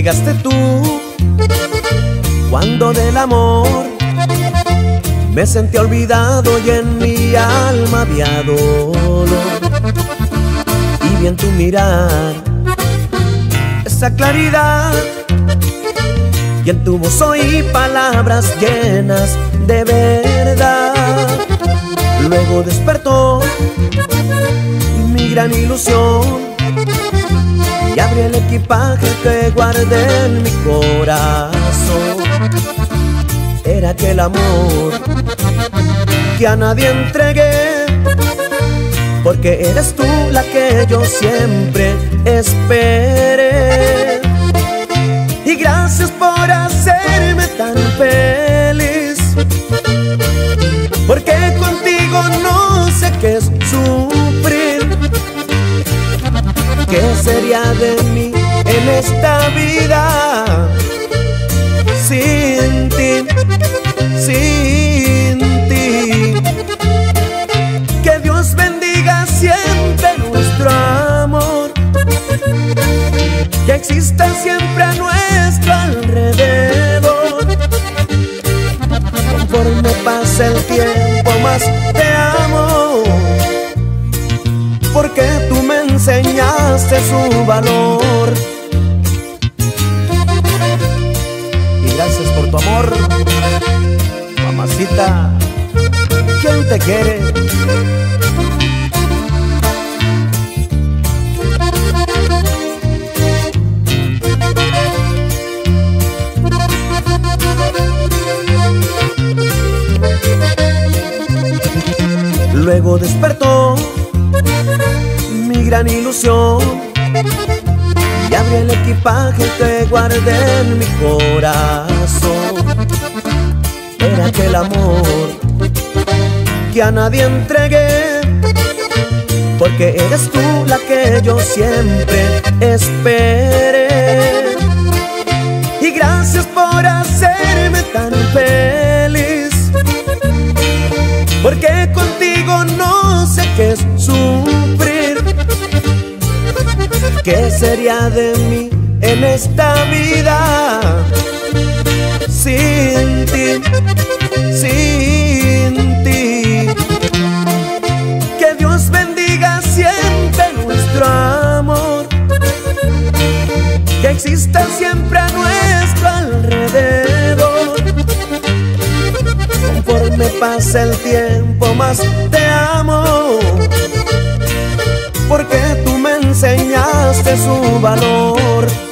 llegaste tú cuando del amor me sentí olvidado y en mi alma había dolor. Y vi en tu mirar esa claridad, y en tu voz oí palabras llenas de verdad. Luego despertó mi gran ilusión y abrí el equipaje que guardé en mi corazón. Era aquel amor que a nadie entregué, porque eres tú la que yo siempre esperé. Y gracias por hacerme tan feliz, porque contigo no sé qué es sufrir. ¿Qué sería de mí en esta vida sin ti, sin ti? Que Dios bendiga siempre nuestro amor, que exista siempre a nuestro alrededor. Conforme pasa el tiempo más te amo, porque tú me enseñaste su valor. Y gracias por tu amor, mamacita. ¿Quién te quiere? Luego despertó mi gran ilusión y abrí el equipaje que guardé en mi corazón. Era aquel amor que a nadie entregué, porque eres tú la que yo siempre esperé. Y gracias por hacerme tan feliz, porque contigo no sé qué es sufrir. ¿Qué sería de mí en esta vida sin ti, sin ti? Que Dios bendiga siempre nuestro amor, que exista siempre a nuestro alrededor. Conforme pasa el tiempo más te amo, porque tú me enseñaste su valor.